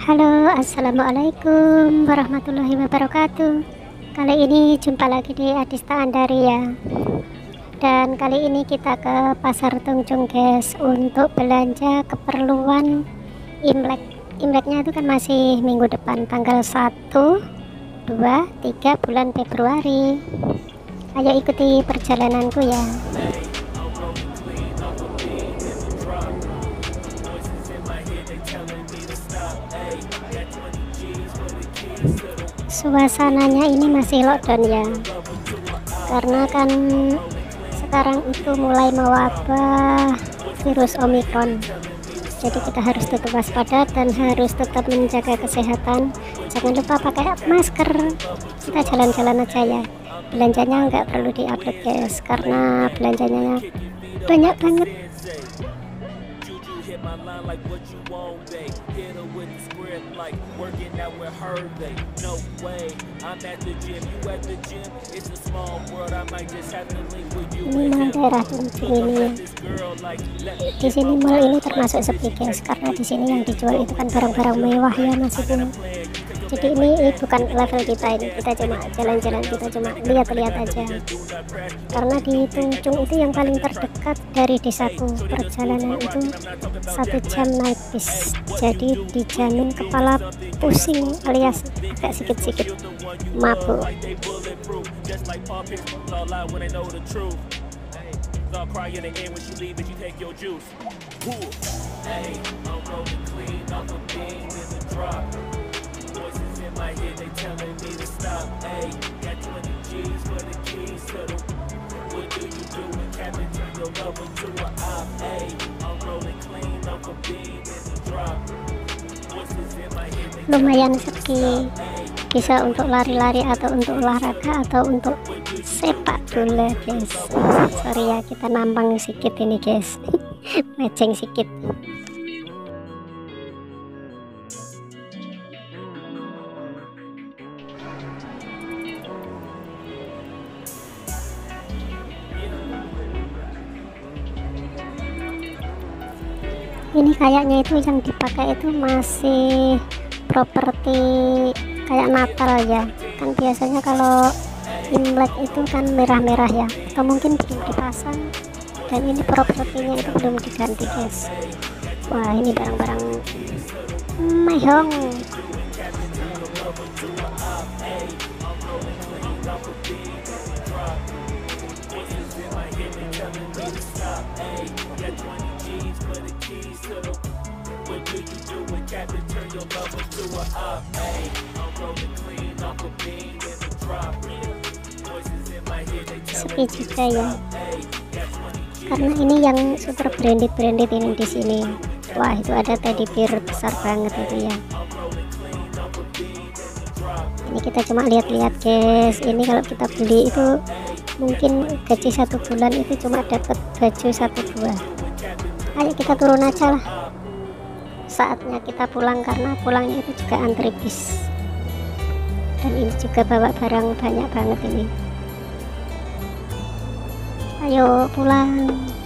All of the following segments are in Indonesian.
Halo, assalamualaikum warahmatullahi wabarakatuh. Kali ini jumpa lagi di Adista Andaria. Dan kali ini kita ke Pasar Tunjung, guys, untuk belanja keperluan Imlek. Imleknya itu kan masih minggu depan, tanggal 1, 2, 3 bulan Februari. Ayo ikuti perjalananku ya. Suasananya ini masih lockdown ya, karena kan sekarang itu mulai mewabah virus Omikron. Jadi kita harus tetap waspada dan harus tetap menjaga kesehatan. Jangan lupa pakai masker. Kita jalan-jalan aja ya. Belanjanya nggak perlu diupload, guys, karena belanjanya banyak banget. Ini mall daerah Tunjung ini. Di sini mall ini termasuk sepi, guys, karena di sini yang dijual itu kan barang-barang mewah ya, masih belum. Jadi ini bukan level kita, ini kita cuma jalan-jalan, kita cuma lihat-lihat aja. Karena di Tunjung itu yang paling terdekat dari desaku, perjalanan itu 1 jam naik bis. Jadi dijamin kepala pusing alias agak sikit-sikit mabuk. Lumayan sepi, bisa untuk lari-lari atau untuk olahraga atau untuk sepak bola, guys. Sorry ya, kita nampang sedikit ini, guys. Meceng sedikit. Ini kayaknya itu yang dipakai itu masih properti kayak Natal ya, kan biasanya kalau Imlek itu kan merah-merah ya, atau mungkin belum dipasang, dan ini propertinya itu belum diganti, guys. Wah, ini barang-barang mehong. Sepi juga ya, karena ini yang super branded ini di sini. Wah, itu ada teddy bear besar banget itu ya. Ini kita cuma lihat-lihat, guys. Ini kalau kita beli itu mungkin gaji 1 bulan itu cuma dapat baju 1 buah. Ayo kita turun aja lah, saatnya kita pulang, karena pulangnya itu juga antri bis. Dan ini juga bawa barang banyak banget ini. Ayo pulang.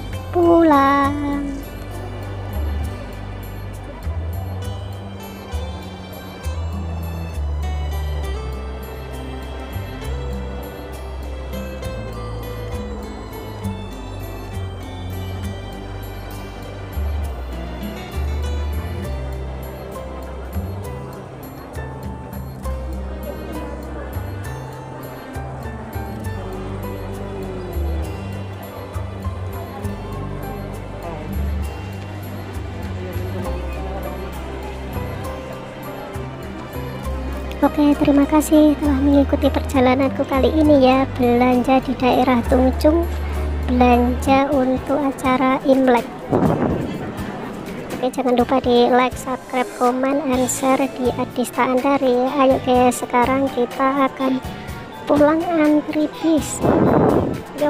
Oke, terima kasih telah mengikuti perjalananku kali ini ya, belanja di daerah Tunjung, belanja untuk acara Imlek. Oke, jangan lupa di like, subscribe, komen, and share di Adista Andaria. Ayo guys, sekarang kita akan pulang antri bis. Yo,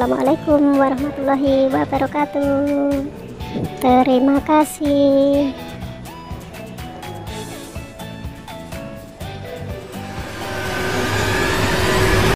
wassalamualaikum warahmatullahi wabarakatuh. Terima kasih.